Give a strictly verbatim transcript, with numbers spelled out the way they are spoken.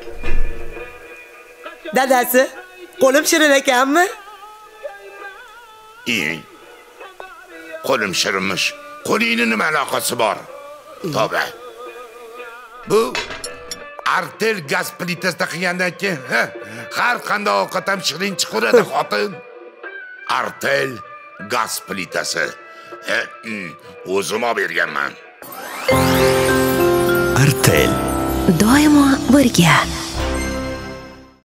Dadasi, qo'lim shirin ekanmi? Eng. Qo'lim shirinmish. Qo'lingning nima aloqasi bor? To'ba. Bu Artel gaz plitasida qilgandan keyin har qanday ovqat ham shirin chiqaradi xotin. Artel gaz plitasi. O'zim olib berganman. Artel doimo birga.